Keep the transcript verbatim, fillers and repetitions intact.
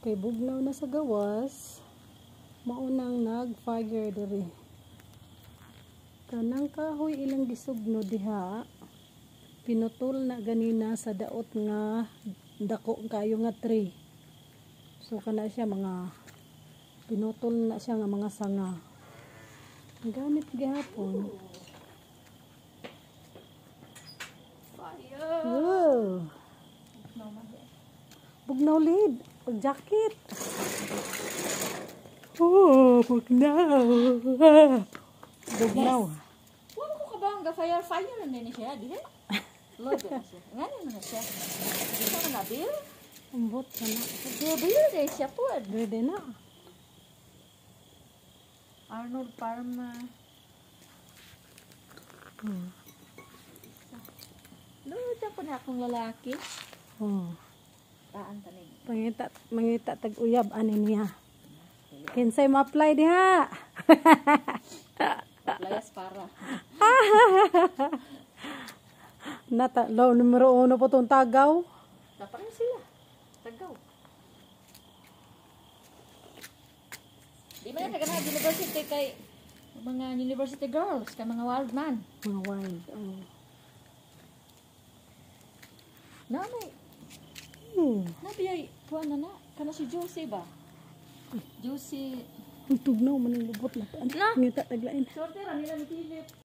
kay bugnaw na sa gawas. Maunang nag-fire diri. Kanang kahoy ilang gisugno diha. Pinutol na ganina sa daot nga dako kayo nga tree. So kana siya mga pinutol na siya nga mga sanga. Gamit gihapon. Wow. Bugnaw lid. Pag-jacket. Oh, bugnaw. Bugnaw. Wala ko kabang ga-fire fire na ni siya, di ba? Lord na siya. Ngani na siya. Di ka na bil? Ambot sana. Bil day siya po. Ready na. Arnold Parma. Hmm. Lord ako na akong lalaki. Oh. Taan tanig. Pangita, mangita tag-uyab ani niya. Kinsay ma-apply diha. Layas para. Nata, law numero uno po tong tagaw. Dapat na sila. Tagaw. Di man na kagana university kay mga university girls, kay mga wild man. Mga wild. Oh. Nanay, Hmm. nabiyay, kuha na na. Kana si Josie ba? Josie. Ang tugnaw man ang lubot na. Na? Ngita taglain. Sorte ra nila ni Philip.